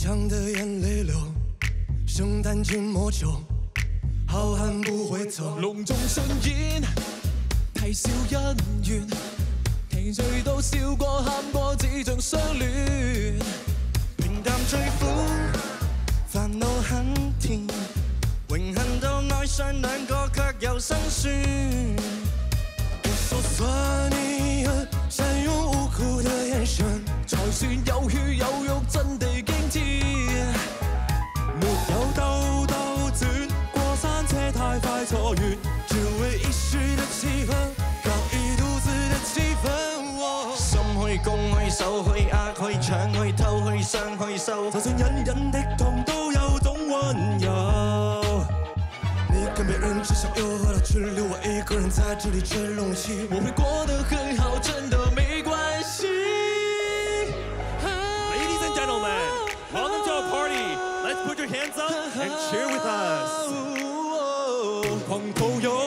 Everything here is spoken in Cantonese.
强的眼泪流，圣诞静默久，浩瀚不回头。 隆重上演，啼笑姻緣，其誰都笑過喊過，只像相戀。 平淡最苦，煩惱很甜，榮幸到愛上兩個卻又生疏。我說算你狠，善用無辜的眼神， 才算有血有肉，真地驚天。 沒有兜兜轉過山車太快錯越，只為一時的氣氛，搞一肚子的氣氛。心去攻去守去壓去搶去偷去傷去收，就算隱隱的痛都有種溫柔。你跟別人吃宵又喝到去留我一個人在這裡吹冷氣， 我會過得很好，真的沒關係。 Ladies and gentlemen, welcome to our party. Let's put your hands up and cheer with us. 狂徒有